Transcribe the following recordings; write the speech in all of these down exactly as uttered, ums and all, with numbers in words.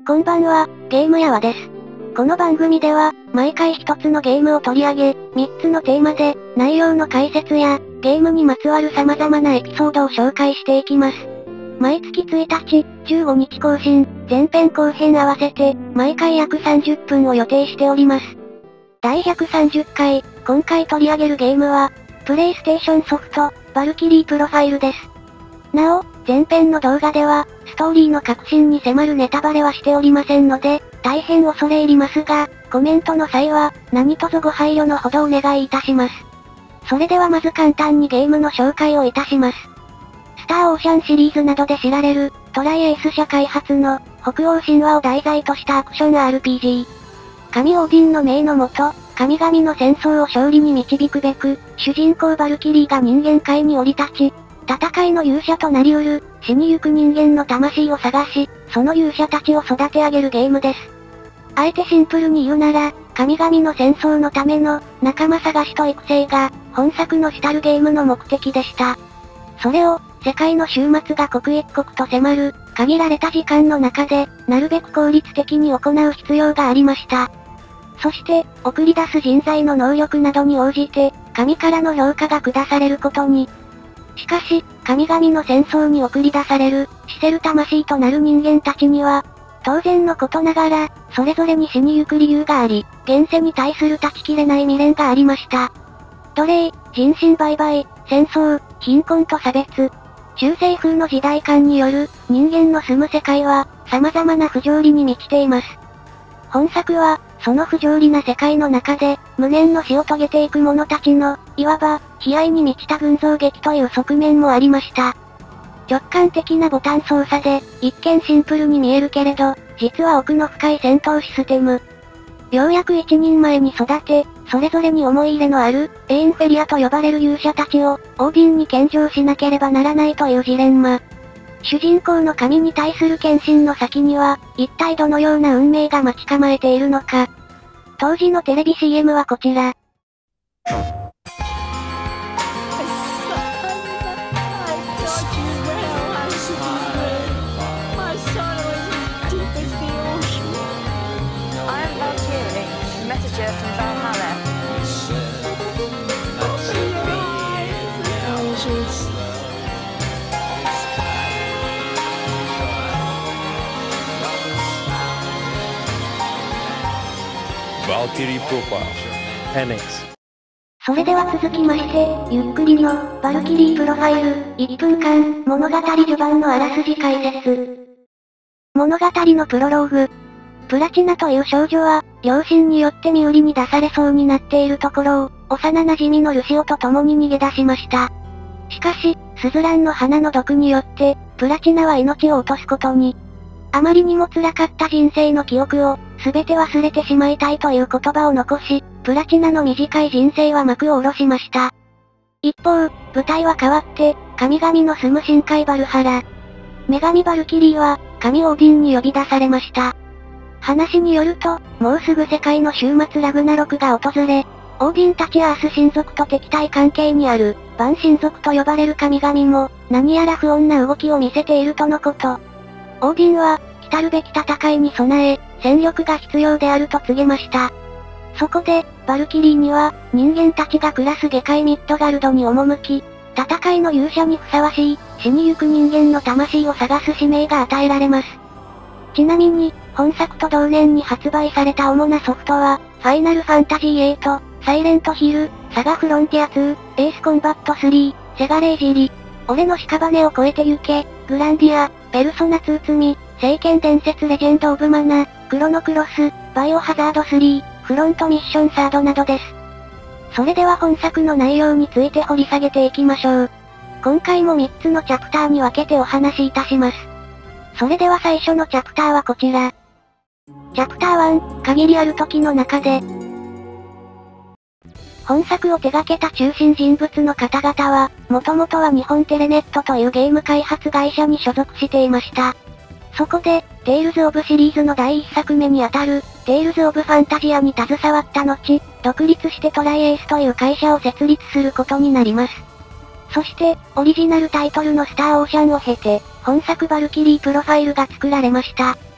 こんばんは、ゲームやわです。この番組では、毎回一つのゲームを取り上げ、三つのテーマで、内容の解説や、ゲームにまつわる様々なエピソードを紹介していきます。毎月ついたち、じゅうごにち更新、前編後編合わせて、毎回約さんじゅっぷんを予定しております。だいひゃくさんじゅっかい、今回取り上げるゲームは、プレイステーションソフト、バルキリープロファイルです。なお、前編の動画では、ストーリーの核心に迫るネタバレはしておりませんので、大変恐れ入りますが、コメントの際は、何卒ご配慮のほどお願いいたします。それではまず簡単にゲームの紹介をいたします。スターオーシャンシリーズなどで知られる、トライエース社開発の、北欧神話を題材としたアクション アールピージー。神オーディンの命のもと、神々の戦争を勝利に導くべく、主人公バルキリーが人間界に降り立ち、戦いの勇者となりうる、死にゆく人間の魂を探し、その勇者たちを育て上げるゲームです。あえてシンプルに言うなら、神々の戦争のための、仲間探しと育成が、本作の主たるゲームの目的でした。それを、世界の終末が刻一刻と迫る、限られた時間の中で、なるべく効率的に行う必要がありました。そして、送り出す人材の能力などに応じて、神からの評価が下されることに。しかし、神々の戦争に送り出される、死せる魂となる人間たちには、当然のことながら、それぞれに死にゆく理由があり、現世に対する断ち切れない未練がありました。奴隷、人身売買、戦争、貧困と差別。中世風の時代感による、人間の住む世界は、様々な不条理に満ちています。本作は、その不条理な世界の中で、無念の死を遂げていく者たちの、いわば、悲哀に満ちた群像劇という側面もありました。直感的なボタン操作で、一見シンプルに見えるけれど、実は奥の深い戦闘システム。ようやく一人前に育て、それぞれに思い入れのある、エインフェリアと呼ばれる勇者たちを、オーディンに献上しなければならないというジレンマ。主人公の神に対する献身の先には、一体どのような運命が待ち構えているのか。当時のテレビ シーエム はこちら。 Valkyrie Profile テンエックス。 それでは続きまして、ゆっくりの、バルキリープロファイル、いっぷんかん、物語序盤のあらすじ解説。物語のプロローグ。プラチナという少女は、両親によって身売りに出されそうになっているところを、幼馴染のルシオと共に逃げ出しました。しかし、スズランの花の毒によって、プラチナは命を落とすことに。あまりにも辛かった人生の記憶を、すべて忘れてしまいたいという言葉を残し、プラチナの短い人生は幕を下ろしました。一方、舞台は変わって、神々の住む深海バルハラ。女神バルキリーは、神オーディンに呼び出されました。話によると、もうすぐ世界の終末ラグナロクが訪れ、オーディンたちアース神族と敵対関係にある、バン神族と呼ばれる神々も、何やら不穏な動きを見せているとのこと。オーディンは、来るべき戦いに備え、戦力が必要であると告げました。そこで、バルキリーには、人間たちが暮らす下界ミッドガルドに赴き、戦いの勇者にふさわしい、死にゆく人間の魂を探す使命が与えられます。ちなみに、本作と同年に発売された主なソフトは、ファイナルファンタジーエイト、サイレントヒル、サガフロンティアツー、エースコンバットスリー、セガレイジリ、俺の屍を越えて行け、グランディア、ペルソナツー積み、聖剣伝説レジェンドオブマナ、クロノクロス、バイオハザードスリー、フロントミッションサードなどです。それでは本作の内容について掘り下げていきましょう。今回もみっつのチャプターに分けてお話しいたします。それでは最初のチャプターはこちら。チャプターワン、限りある時の中で。本作を手掛けた中心人物の方々は、もともとは日本テレネットというゲーム開発会社に所属していました。そこで、テイルズ・オブシリーズのだいいっさくめにあたる、テイルズ・オブ・ファンタジアに携わった後、独立してトライエースという会社を設立することになります。そして、オリジナルタイトルのスターオーシャンを経て、本作バルキリープロファイルが作られました。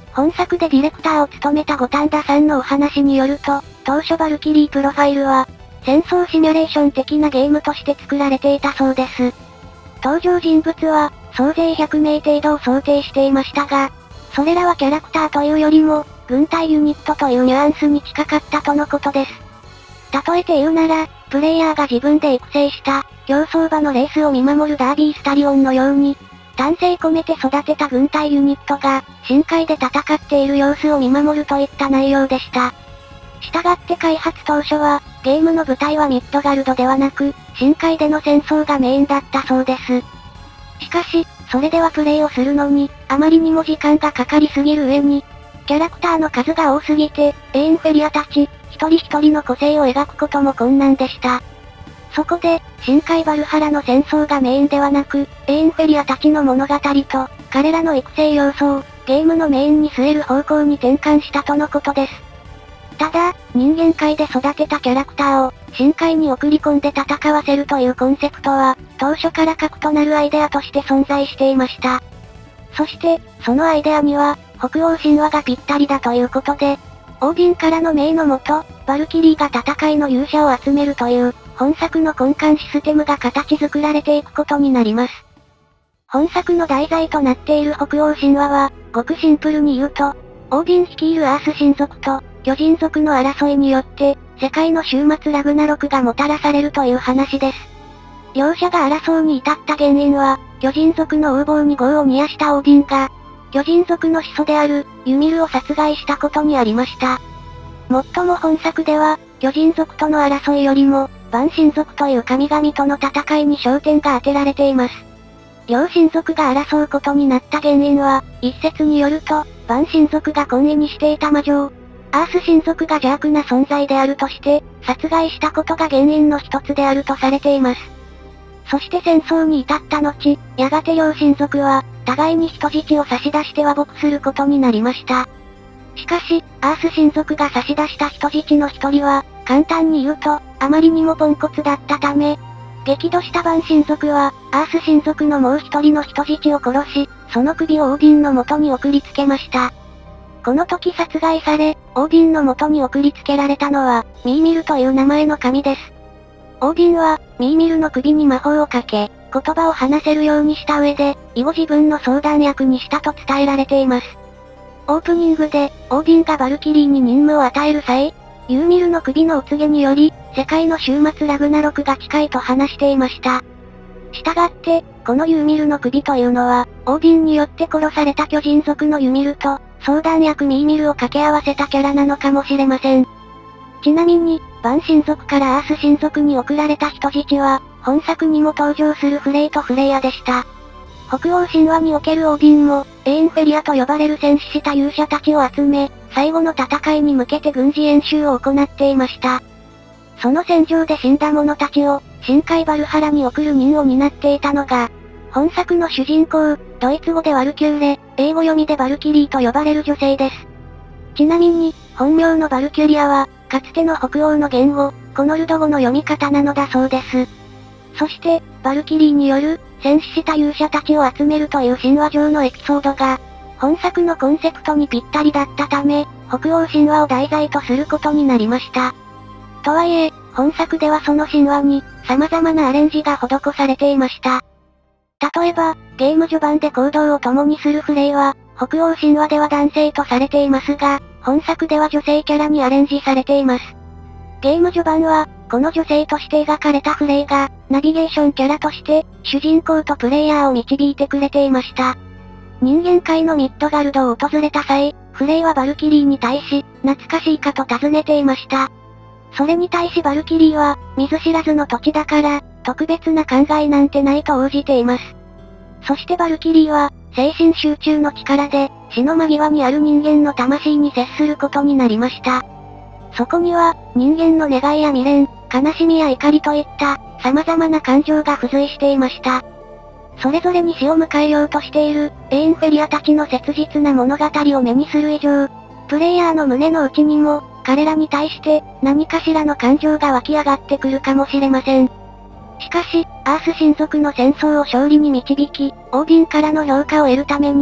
本作でディレクターを務めた五反田さんのお話によると、当初バルキリープロファイルは、戦争シミュレーション的なゲームとして作られていたそうです。登場人物は、総勢ひゃくめい程度を想定していましたが、それらはキャラクターというよりも、軍隊ユニットというニュアンスに近かったとのことです。例えて言うなら、プレイヤーが自分で育成した、競走馬のレースを見守るダービースタリオンのように、丹精込めて育てた軍隊ユニットが、深海で戦っている様子を見守るといった内容でした。したがって開発当初は、ゲームの舞台はミッドガルドではなく、深海での戦争がメインだったそうです。しかし、それではプレイをするのに、あまりにも時間がかかりすぎる上に、キャラクターの数が多すぎて、エーンフェリアたち、一人一人の個性を描くことも困難でした。そこで、深海バルハラの戦争がメインではなく、エーンフェリアたちの物語と、彼らの育成要素を、ゲームのメインに据える方向に転換したとのことです。ただ、人間界で育てたキャラクターを、深海に送り込んで戦わせるというコンセプトは、当初から核となるアイデアとして存在していました。そして、そのアイデアには、北欧神話がぴったりだということで、オーディンからの命のもと、バルキリーが戦いの勇者を集めるという、本作の根幹システムが形作られていくことになります。本作の題材となっている北欧神話は、ごくシンプルに言うと、オーディン率いるアース神族と、巨人族の争いによって、世界の終末ラグナロクがもたらされるという話です。両者が争うに至った原因は、巨人族の横暴に業を煮やしたオーディンが、巨人族の始祖である、ユミルを殺害したことにありました。もっとも本作では、巨人族との争いよりも、バン神族という神々との戦いに焦点が当てられています。両神族が争うことになった原因は、一説によると、バン神族が懇意にしていた魔女を、アース神族が邪悪な存在であるとして、殺害したことが原因の一つであるとされています。そして戦争に至った後、やがて両神族は、互いに人質を差し出して和睦することになりました。しかし、アース神族が差し出した人質の一人は、簡単に言うと、あまりにもポンコツだったため、激怒したバン神族は、アース神族のもう一人の人質を殺し、その首をオーディンの元に送りつけました。この時殺害され、オーディンの元に送りつけられたのは、ミーミルという名前の神です。オーディンは、ミーミルの首に魔法をかけ、言葉を話せるようにした上で、以後自分の相談役にしたと伝えられています。オープニングで、オーディンがバルキリーに任務を与える際、ユーミルの首のお告げにより、世界の終末ラグナロクが近いと話していました。したがって、このユーミルの首というのは、オーディンによって殺された巨人族のユミルと、相談役ミーミルを掛け合わせたキャラなのかもしれません。ちなみに、バン神族からアース神族に送られた人質は、本作にも登場するフレイとフレイヤでした。北欧神話におけるオーディンも、エーンフェリアと呼ばれる戦死した勇者たちを集め、最後の戦いに向けて軍事演習を行っていました。その戦場で死んだ者たちを、深海バルハラに送る任を担っていたのが、本作の主人公、ドイツ語でワルキューレ、英語読みでバルキリーと呼ばれる女性です。ちなみに、本名のバルキュリアは、かつての北欧の言語、コノルド語の読み方なのだそうです。そして、バルキリーによる、戦死した勇者たちを集めるという神話上のエピソードが、本作のコンセプトにぴったりだったため、北欧神話を題材とすることになりました。とはいえ、本作ではその神話に、様々なアレンジが施されていました。例えば、ゲーム序盤で行動を共にするフレイは、北欧神話では男性とされていますが、本作では女性キャラにアレンジされています。ゲーム序盤は、この女性として描かれたフレイが、ナビゲーションキャラとして、主人公とプレイヤーを導いてくれていました。人間界のミッドガルドを訪れた際、フレイはバルキリーに対し、懐かしいかと尋ねていました。それに対しバルキリーは、見ず知らずの土地だから、特別な考えなんてないと応じています。そしてバルキリーは、精神集中の力で、死の間際にある人間の魂に接することになりました。そこには、人間の願いや未練、悲しみや怒りといった、様々な感情が付随していました。それぞれに死を迎えようとしている、エーンフェリアたちの切実な物語を目にする以上、プレイヤーの胸の内にも、彼らに対して、何かしらの感情が湧き上がってくるかもしれません。しかし、アース神族の戦争を勝利に導き、オーディンからの評価を得るために、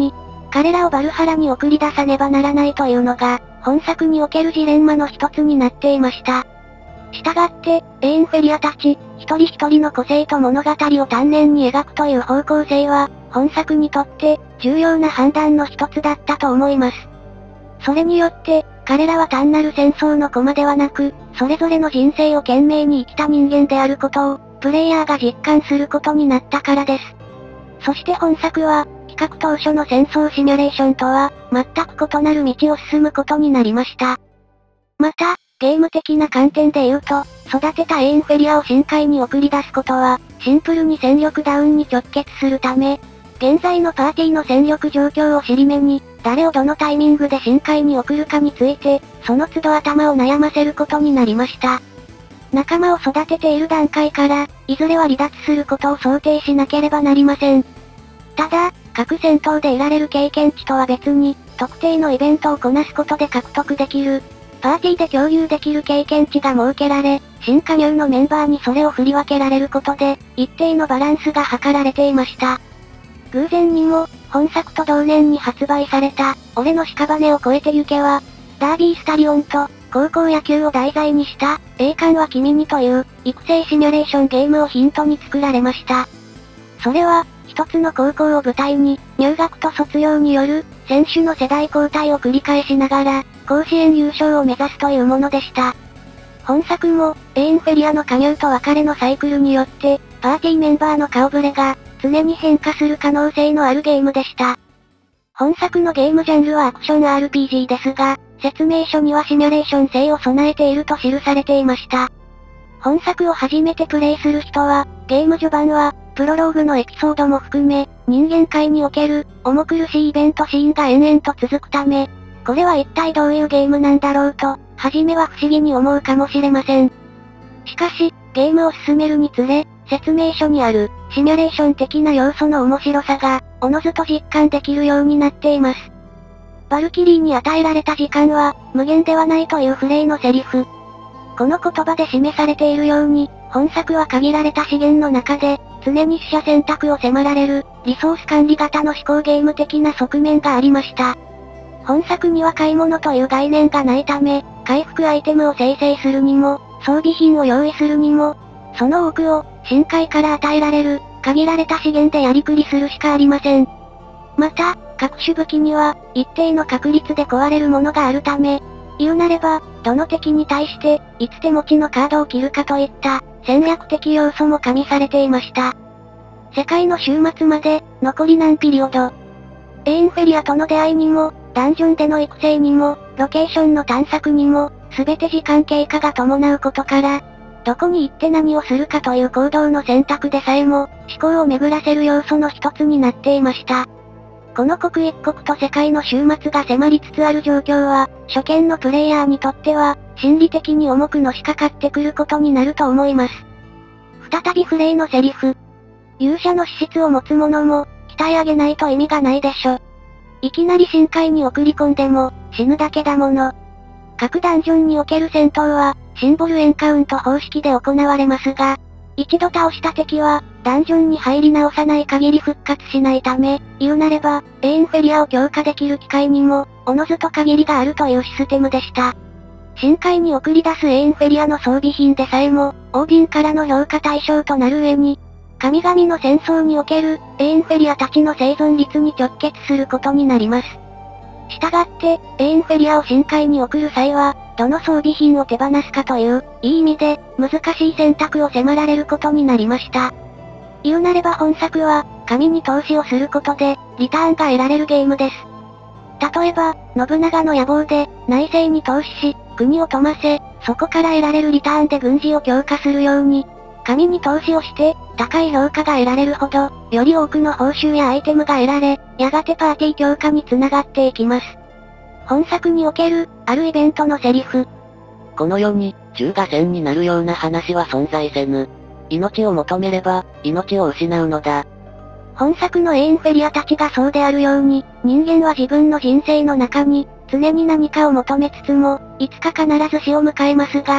彼らをバルハラに送り出さねばならないというのが、本作におけるジレンマの一つになっていました。したがって、エインフェリアたち、一人一人の個性と物語を丹念に描くという方向性は、本作にとって、重要な判断の一つだったと思います。それによって、彼らは単なる戦争の駒ではなく、それぞれの人生を懸命に生きた人間であることを、プレイヤーが実感することになったからです。そして本作は、企画当初の戦争シミュレーションとは、全く異なる道を進むことになりました。また、ゲーム的な観点で言うと、育てたエインフェリアを深海に送り出すことは、シンプルに戦力ダウンに直結するため、現在のパーティーの戦力状況を尻目に、誰をどのタイミングで深海に送るかについて、その都度頭を悩ませることになりました。仲間を育てている段階から、いずれは離脱することを想定しなければなりません。ただ、各戦闘で得られる経験値とは別に、特定のイベントをこなすことで獲得できる、パーティーで共有できる経験値が設けられ、新加入のメンバーにそれを振り分けられることで、一定のバランスが図られていました。偶然にも、本作と同年に発売された、俺の屍を越えて行けは、ダービースタリオンと、高校野球を題材にした、栄冠は君にという、育成シミュレーションゲームをヒントに作られました。それは、一つの高校を舞台に、入学と卒業による、選手の世代交代を繰り返しながら、甲子園優勝を目指すというものでした。本作も、エインフェリアの加入と別れのサイクルによって、パーティーメンバーの顔ぶれが、常に変化する可能性のあるゲームでした。本作のゲームジャンルはアクション アールピージー ですが、説明書にはシミュレーション性を備えていると記されていました。本作を初めてプレイする人は、ゲーム序盤は、プロローグのエピソードも含め、人間界における、重苦しいイベントシーンが延々と続くため、これは一体どういうゲームなんだろうと、初めは不思議に思うかもしれません。しかし、ゲームを進めるにつれ、説明書にある、シミュレーション的な要素の面白さが、おのずと実感できるようになっています。バルキリーに与えられた時間は、無限ではないというフレイのセリフ。この言葉で示されているように、本作は限られた資源の中で、常に取捨選択を迫られる、リソース管理型の思考ゲーム的な側面がありました。本作には買い物という概念がないため、回復アイテムを生成するにも、装備品を用意するにも、その多くを、深海から与えられる、限られた資源でやりくりするしかありません。また、各種武器には、一定の確率で壊れるものがあるため、言うなれば、どの敵に対して、いつ手持ちのカードを切るかといった、戦略的要素も加味されていました。世界の終末まで、残り何ピリオド。エインフェリアとの出会いにも、ダンジョンでの育成にも、ロケーションの探索にも、すべて時間経過が伴うことから、どこに行って何をするかという行動の選択でさえも、思考を巡らせる要素の一つになっていました。この刻一刻と世界の終末が迫りつつある状況は、初見のプレイヤーにとっては、心理的に重くのしかかってくることになると思います。再びフレイのセリフ。勇者の資質を持つ者も、鍛え上げないと意味がないでしょ。いきなり深海に送り込んでも、死ぬだけだもの。各ダンジョンにおける戦闘は、シンボルエンカウント方式で行われますが、一度倒した敵は、ダンジョンに入り直さない限り復活しないため、言うなれば、エインフェリアを強化できる機会にも、おのずと限りがあるというシステムでした。深海に送り出すエインフェリアの装備品でさえも、オーディンからの評価対象となる上に、神々の戦争における、エインフェリアたちの生存率に直結することになります。したがって、エインフェリアを深海に送る際は、どの装備品を手放すかという、いい意味で、難しい選択を迫られることになりました。言うなれば本作は、神に投資をすることで、リターンが得られるゲームです。例えば、信長の野望で、内政に投資し、国を富ませ、そこから得られるリターンで軍事を強化するように、神に投資をして、高い評価が得られるほど、より多くの報酬やアイテムが得られ、やがてパーティー強化に繋がっていきます。本作における、あるイベントのセリフ。 この世に、銃が線になるような話は存在せぬ。命を求めれば、命を失うのだ。 本作のエインフェリアたちがそうであるように、人間は自分の人生の中に、常に何かを求めつつも、いつか必ず死を迎えますが、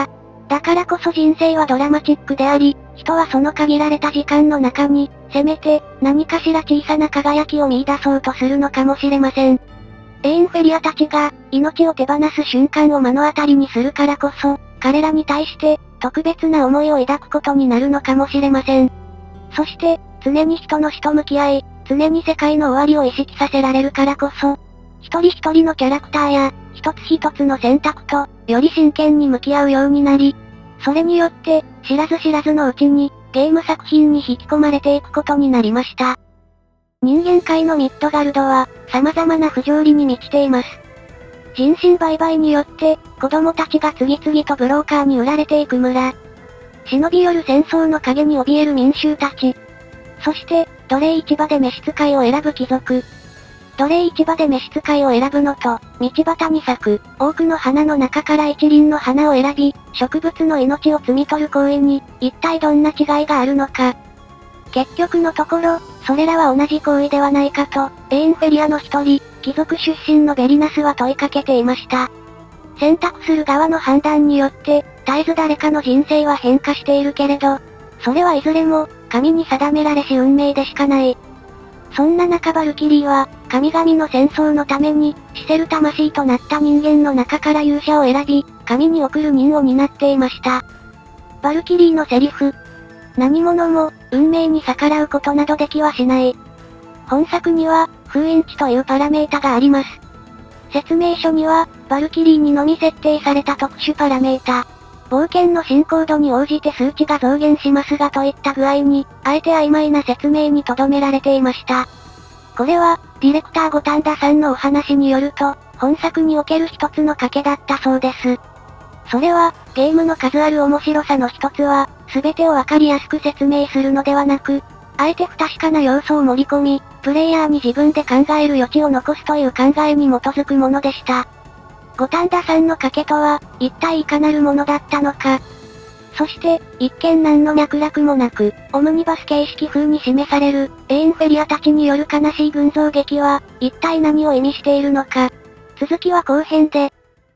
だからこそ人生はドラマチックであり、人はその限られた時間の中に、せめて、何かしら小さな輝きを見出そうとするのかもしれません。エーンフェリアたちが、命を手放す瞬間を目の当たりにするからこそ、彼らに対して、特別な思いを抱くことになるのかもしれません。そして、常に人の死と向き合い、常に世界の終わりを意識させられるからこそ、一人一人のキャラクターや、一つ一つの選択と、より真剣に向き合うようになり、それによって、知らず知らずのうちに、ゲーム作品に引き込まれていくことになりました。人間界のミッドガルドは、様々な不条理に満ちています。人身売買によって、子供たちが次々とブローカーに売られていく村。忍び寄る戦争の影に怯える民衆たち。そして、奴隷市場で召使いを選ぶ貴族。奴隷市場で召使いを選ぶのと、道端に咲く、多くの花の中から一輪の花を選び、植物の命を摘み取る行為に、一体どんな違いがあるのか。結局のところ、それらは同じ行為ではないかと、エーンフェリアの一人、貴族出身のベリナスは問いかけていました。選択する側の判断によって、絶えず誰かの人生は変化しているけれど、それはいずれも、神に定められし運命でしかない。そんな中バルキリーは、神々の戦争のために、死せる魂となった人間の中から勇者を選び、神に送る任を担っていました。バルキリーのセリフ。何者も、運命に逆らうことなどできはしない。本作には、封印値というパラメータがあります。説明書には、バルキリーにのみ設定された特殊パラメータ。冒険の進行度に応じて数値が増減しますがといった具合に、あえて曖昧な説明に留められていました。これは、ディレクター五反田さんのお話によると、本作における一つの賭けだったそうです。それは、ゲームの数ある面白さの一つは、すべてをわかりやすく説明するのではなく、あえて不確かな要素を盛り込み、プレイヤーに自分で考える余地を残すという考えに基づくものでした。五反田さんの賭けとは、一体いかなるものだったのか。そして、一見何の脈絡もなく、オムニバス形式風に示される、エーンフェリアたちによる悲しい群像劇は、一体何を意味しているのか。続きは後編で。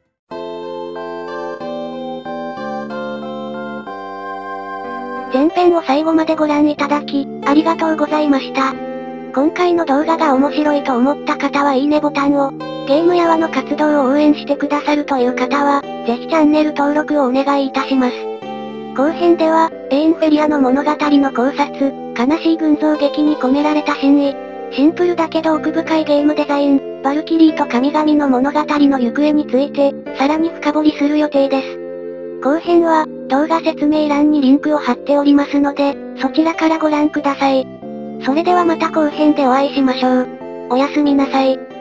前編を最後までご覧いただき、ありがとうございました。今回の動画が面白いと思った方はいいねボタンを、ゲームや輪の活動を応援してくださるという方は、ぜひチャンネル登録をお願いいたします。後編では、エーンフェリアの物語の考察、悲しい群像劇に込められた真意、シンプルだけど奥深いゲームデザイン、バルキリーと神々の物語の行方について、さらに深掘りする予定です。後編は、動画説明欄にリンクを貼っておりますので、そちらからご覧ください。それではまた後編でお会いしましょう。おやすみなさい。